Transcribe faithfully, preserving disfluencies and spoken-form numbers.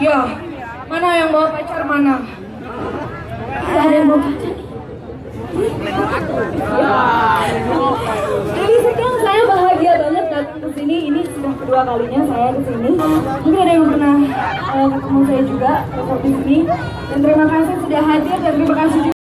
Ya, mana yang bawa pacar mana? Tidak ada yang bawa pacar. Jadi sekarang saya bahagia banget datang ke sini. Ini sudah kedua kalinya saya ke sini. Mungkin ada yang pernah uh, ketemu saya juga di sini. Dan terima kasih sudah hadir dan terima kasih juga